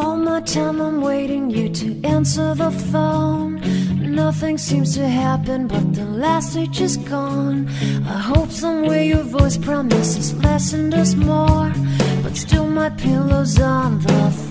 All my time I'm waiting you to answer the phone. Nothing seems to happen, but the last stage is gone. I hope somewhere your voice promises less and us more, but still my pillow's on the floor.